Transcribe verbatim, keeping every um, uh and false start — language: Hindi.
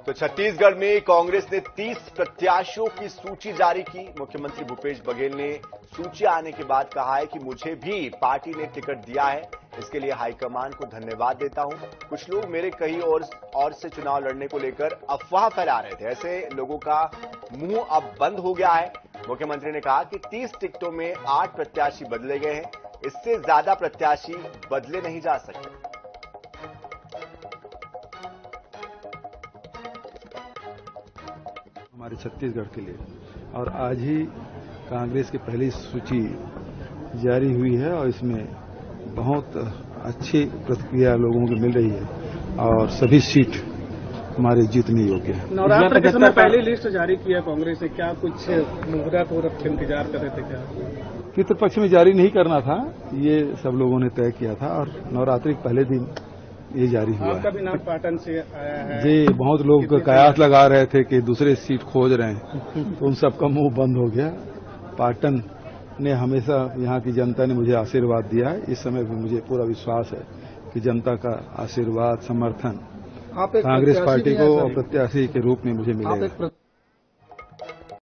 तो छत्तीसगढ़ में कांग्रेस ने तीस प्रत्याशियों की सूची जारी की। मुख्यमंत्री भूपेश बघेल ने सूची आने के बाद कहा है कि मुझे भी पार्टी ने टिकट दिया है, इसके लिए हाईकमान को धन्यवाद देता हूं। कुछ लोग मेरे कहीं और और से चुनाव लड़ने को लेकर अफवाह फैला रहे थे, ऐसे लोगों का मुंह अब बंद हो गया है। मुख्यमंत्री ने कहा कि तीस टिकटों में आठ प्रत्याशी बदले गए हैं, इससे ज्यादा प्रत्याशी बदले नहीं जा सकते। हमारे छत्तीसगढ़ के लिए और आज ही कांग्रेस की पहली सूची जारी हुई है और इसमें बहुत अच्छी प्रतिक्रिया लोगों की मिल रही है और सभी सीट हमारे जीतने योग्य है। नवरात्र के समय पहली लिस्ट जारी की है कांग्रेस ने, क्या कुछ मुहूर्त और इंतजार कर रहे थे क्या? पितृपक्ष में जारी नहीं करना था, ये सब लोगों ने तय किया था और नवरात्रि के पहले दिन ये जारी हुआ आपका भी नाम पाटन से आया है जी। बहुत लोग कयास लगा रहे थे कि दूसरे सीट खोज रहे हैं, तो उन सबका मुंह बंद हो गया। पाटन ने हमेशा यहाँ की जनता ने मुझे आशीर्वाद दिया है, इस समय भी मुझे पूरा विश्वास है कि जनता का आशीर्वाद समर्थन कांग्रेस पार्टी को और प्रत्याशी के रूप में मुझे मिलेगा।